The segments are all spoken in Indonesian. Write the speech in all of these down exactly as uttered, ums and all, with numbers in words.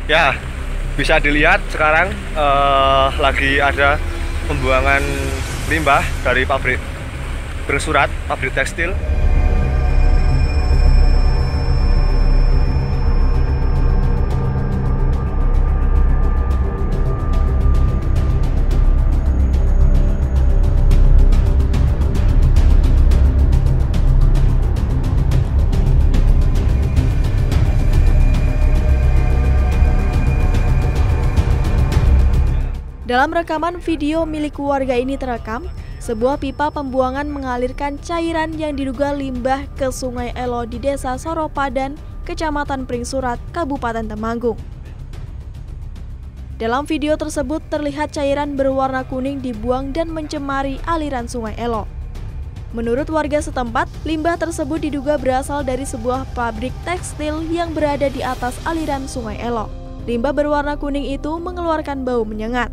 Ya, bisa dilihat sekarang uh, lagi ada pembuangan limbah dari pabrik bersurat, pabrik tekstil. Dalam rekaman video milik warga ini terekam, sebuah pipa pembuangan mengalirkan cairan yang diduga limbah ke Sungai Elo di Desa Soropadan, Kecamatan Pringsurat, Kabupaten Temanggung. Dalam video tersebut terlihat cairan berwarna kuning dibuang dan mencemari aliran Sungai Elo. Menurut warga setempat, limbah tersebut diduga berasal dari sebuah pabrik tekstil yang berada di atas aliran Sungai Elo. Limbah berwarna kuning itu mengeluarkan bau menyengat.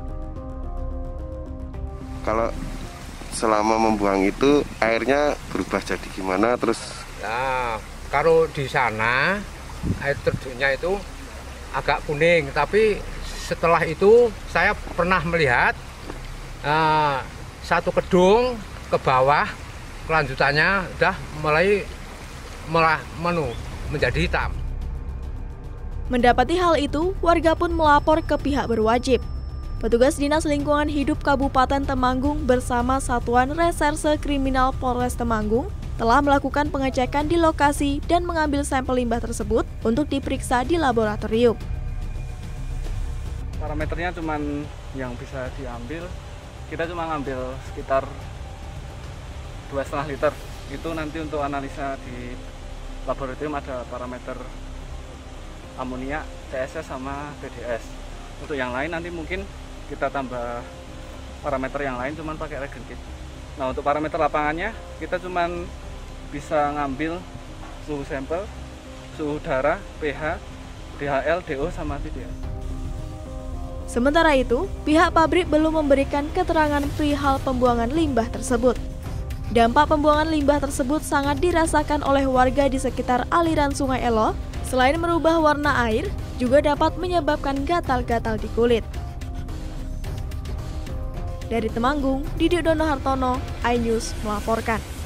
Kalau selama membuang itu airnya berubah jadi gimana terus? Nah, kalau di sana air terjunnya itu agak kuning, tapi setelah itu saya pernah melihat uh, satu gedung ke bawah, kelanjutannya udah mulai melah menu menjadi hitam. Mendapati hal itu, warga pun melapor ke pihak berwajib. Petugas Dinas Lingkungan Hidup Kabupaten Temanggung bersama Satuan Reserse Kriminal Polres Temanggung telah melakukan pengecekan di lokasi dan mengambil sampel limbah tersebut untuk diperiksa di laboratorium. Parameternya cuma yang bisa diambil, kita cuma ngambil sekitar dua koma lima liter. Itu nanti untuk analisa di laboratorium ada parameter amonia, C S S sama P D S. Untuk yang lain nanti mungkin kita tambah parameter yang lain, cuman pakai reagen kit. Nah, untuk parameter lapangannya kita cuman bisa ngambil suhu sampel, suhu udara, pH, D H L, D O sama T D S. Sementara itu, pihak pabrik belum memberikan keterangan perihal pembuangan limbah tersebut. Dampak pembuangan limbah tersebut sangat dirasakan oleh warga di sekitar aliran Sungai Elo. Selain merubah warna air, juga dapat menyebabkan gatal-gatal di kulit. Dari Temanggung, Didik Dono Hartono, iNews melaporkan.